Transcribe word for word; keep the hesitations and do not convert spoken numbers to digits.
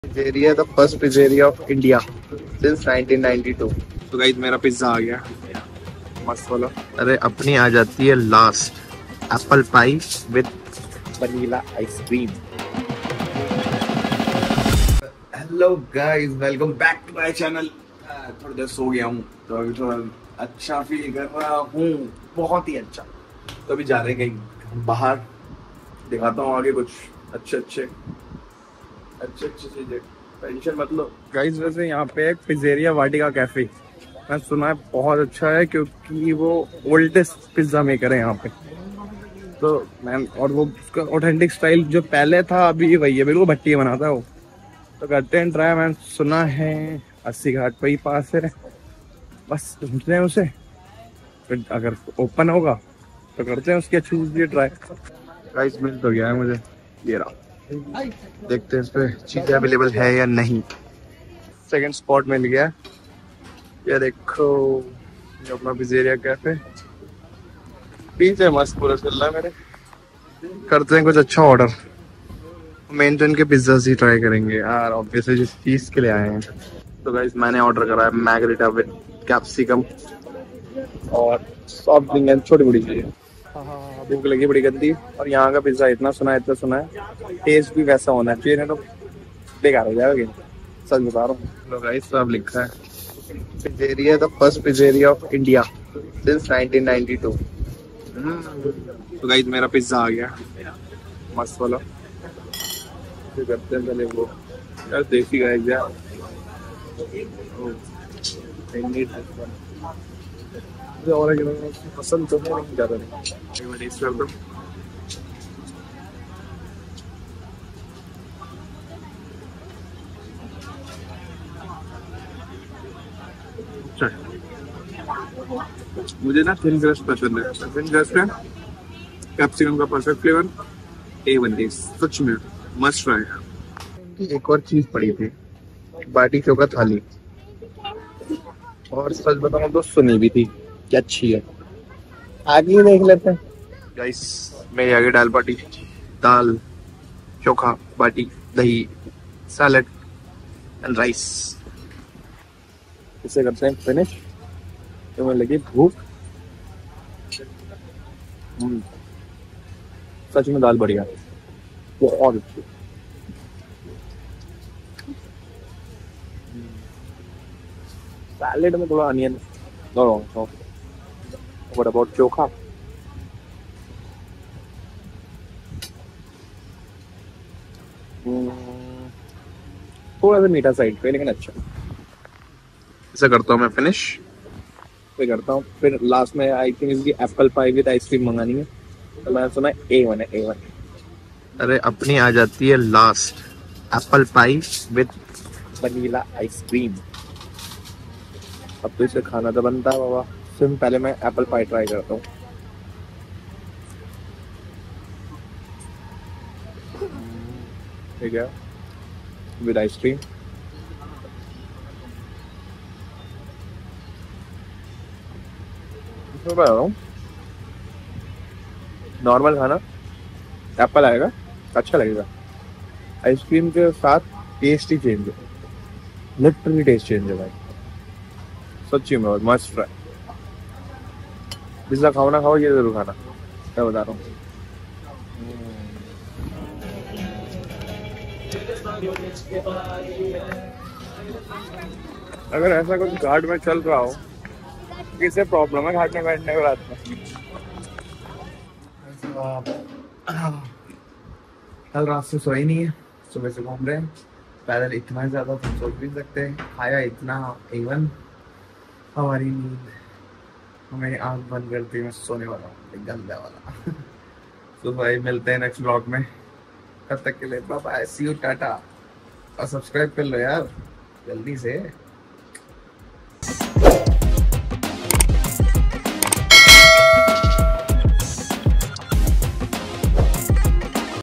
Pizzeria, the first pizzeria of India since nineteen ninety-two. तो guys मेरा pizza आ गया मस्त वाला। अरे अपनी आ जाती है last, apple pie with vanilla ice cream. Hello guys, welcome back to my channel. थोड़ी देर सो गया हूँ तो अभी थोड़ा अच्छा फील कर रहा हूँ, बहुत ही अच्छा। तो अभी जा रहे हैं कहीं बाहर, दिखाता हूँ आगे कुछ अच्छे अच्छे अच्छे अच्छे चीजें। टेंशन मत लो गाइस। वैसे यहाँ पे एक पिज़्ज़ेरिया वाटिका कैफे मैं सुना है बहुत अच्छा है, क्योंकि वो ओल्डेस्ट पिज्जा मेकर है यहाँ पे। तो मैम, और वो उसका ऑथेंटिक स्टाइल जो पहले था अभी वही है, बिल्कुल भट्टी बनाता है वो। तो करते हैं ट्राई। मैंने सुना है अस्सी घाट पे ही पास है, बस ढूंढते हैं उसे। फिर अगर ओपन होगा तो करते हैं उसकी अच्छी चीज़ ट्राई। गाइस मिल तो गया है मुझे, ये रहा। देखते हैं इस पे चीजें अवेलेबल है या नहीं। सेकंड स्पॉट मिल गया। ये देखो, ये अपना पिज़्ज़ेरिया कैफे पीछे मस्त पूरा चल रहा है मेरे। करते हैं कुछ अच्छा ऑर्डर। मेन तो इनके पिज्जा ही ट्राई करेंगे यार, ऑब्वियसली जिस चीज के लिए आए हैं। तो गाइस मैंने ऑर्डर करा है मैगरेटा विद कैप्सिकम और सॉफ्ट ड्रिंक, छोटी बड़ी चीजें। हाँ, भूख लगी बड़ी गंदी। और यहाँ का पिज्जा इतना सुना है इतना सुना है, टेस्ट भी वैसा होना चाहिए, नहीं तो बेकार हो जाएगा। सच बता रहा हूँ। लो गाइस, सब लिखा है Pizzeria, the first pizzeria of India since nineteen ninety-two. तो गाइस मेरा पिज्जा आ गया मस्त वाला। तो करते हैं पहले वो यार देसी गाइस यार। मुझे और पसंद तो है नहीं ज़्यादा नहीं। मैं टेस्ट करता हूँ। मुझे ना थिन क्रस्ट पसंद है। थिन क्रस्ट में कैप्सिकम का perfect flavour, A one taste, सच में मस्ट ट्राई। एक और चीज पड़ी थी, बाटी चोखा थाली, और सच बताऊं तो सुनी भी थी कि अच्छी है। आगे ही देख लेते हैं। गाइस मेरे आगे दाल बाटी, दाल चोखा बाटी, दही, सैलड एंड राइस। इसे करते हैं फिनिश। तो मैं लगी भूख। सच में दाल बढ़िया, बहुत अच्छी। सैलेड में थोड़ा अनियन, व्हाट अबाउट चोखा? थोड़ा सा मीठा साइड पे, लेकिन अच्छा। ऐसा करता हूँ मैं फिनिश, फिर करता हूँ। फिर लास्ट में आई थिंक इसकी एप्पल पाई विद आइसक्रीम मंगानी है। तो मैंने सुना है ए वन है, ए वन। अरे अपनी आ जाती है last, apple pie with vanilla ice cream. अब तो इसे खाना तो बनता है बाबा। सिर्फ पहले मैं एप्पल पाई ट्राई करता हूँ। ठीक है, विद आइसक्रीम। तो बता रहा हूँ, नॉर्मल खाना एप्पल आएगा अच्छा लगेगा, आइसक्रीम के साथ टेस्ट ही चेंज है, लिटरली टेस्ट चेंज है भाई, सच्ची में। और मस्ट ट्राई। पिज्जा खाओ ना खाओ, ये जरूर खाना, मैं बता रहा हूँ। अगर ऐसा कुछ घाट में चल रहा हो, किसे प्रॉब्लम है घाट में बैठने के रात में? कल रात से सोए नहीं है, सुबह से घूम रहे हैं पैदल, इतना ज्यादा तो सोच भी सकते हैं। खाया इतना, इवन हमारी नींद, हमें आंख बंद करती मैं सोने वाला हूँ, गंदा वाला। तो भाई मिलते हैं नेक्स्ट ब्लॉग में, तब तक के लिए bye bye, see you, tata. और सब्सक्राइब कर लो यार जल्दी से।